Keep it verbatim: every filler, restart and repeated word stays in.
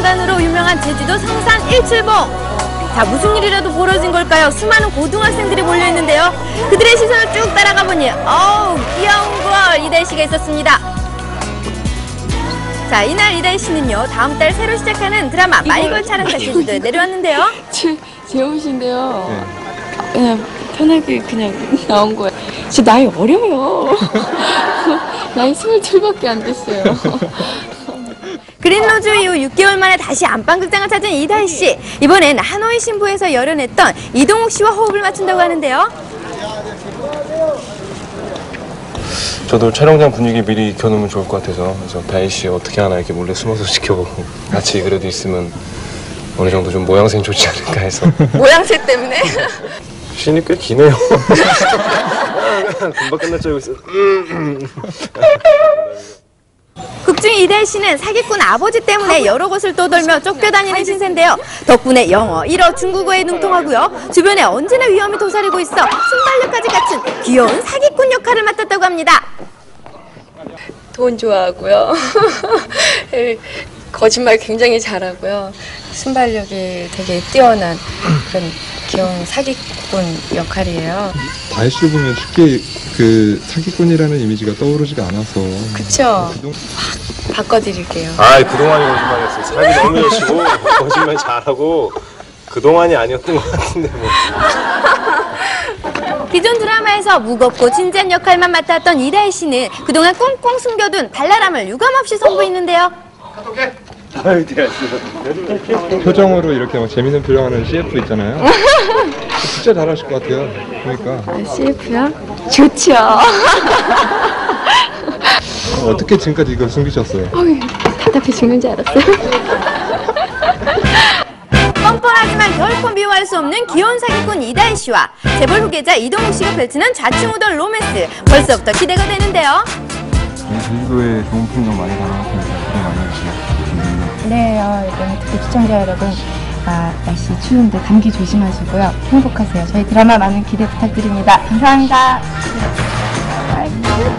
난간으로 유명한 제주도 성산 일출봉. 자, 무슨 일이라도 벌어진 걸까요? 수많은 고등학생들이 몰려있는데요. 그들의 시선을 쭉 따라가 보니 어우, 귀여운 걸 이다희 씨가 있었습니다. 자, 이날 이다희 씨는요, 다음 달 새로 시작하는 드라마 마이걸 촬영차 제주도에 내려왔는데요. 제, 제 옷인데요. 네. 그냥 편하게 그냥 나온 거예요. 제 나이 어려요. 나이 스물둘밖에 안 됐어요. 그린로즈 이후 육 개월 만에 다시 안방극장을 찾은 이다희 씨. 이번엔 하노이 신부에서 열연했던 이동욱 씨와 호흡을 맞춘다고 하는데요. 저도 촬영장 분위기 미리 익혀놓으면 좋을 것 같아서 그래서 다희 씨 어떻게 하나 이렇게 몰래 숨어서 지켜보고 같이 그래도 있으면 어느 정도 좀 모양새는 좋지 않을까 해서. 모양새 때문에? 씬이 꽤 기네요. 금방 끝날 줄 알고 있어. 극중 이다희 씨는 사기꾼 아버지 때문에 여러 곳을 떠돌며 쫓겨다니는 신세인데요. 덕분에 영어, 일어, 중국어에 능통하고요. 주변에 언제나 위험이 도사리고 있어 순발력까지 갖춘 귀여운 사기꾼 역할을 맡았다고 합니다. 돈 좋아하고요. 거짓말 굉장히 잘하고요. 순발력이 되게 뛰어난 그런 귀여운 사기꾼 역할이에요. 다희 씨를 보면 쉽게 그 사기꾼이라는 이미지가 떠오르지가 않아서. 그쵸? 그동... 확 바꿔드릴게요. 아, 그동안이 거짓말이었어요. 살기 너무 여시고 거짓말 잘하고 그동안이 아니었던 것 같은데 뭐. 기존 드라마에서 무겁고 진지한 역할만 맡았던 이다희 씨는 그동안 꽁꽁 숨겨둔 발랄함을 유감없이 선보이는데요. 표정으로 이렇게 막 재밌는 표정하는 씨에프 있잖아요. 진짜 잘하실 것 같아요. 그러니까. 아, 씨에프요? 좋죠. 어떻게 지금까지 이걸 숨기셨어요? 어이, 답답해 죽는 줄 알았어요. 뻔뻔하지만 결코 미워할 수 없는 귀여운 사기꾼 이다희 씨와 재벌 후계자 이동욱 씨가 펼치는 좌충우돌 로맨스. 벌써부터 기대가 되는데요. 제주도에 좋은 풍경 많이 담아놨으니까 기대 많이 해주시면 네, 어, 이번에 특히 시청자 여러분, 아, 날씨 추운데 감기 조심하시고요. 행복하세요. 저희 드라마 많은 기대 부탁드립니다. 감사합니다.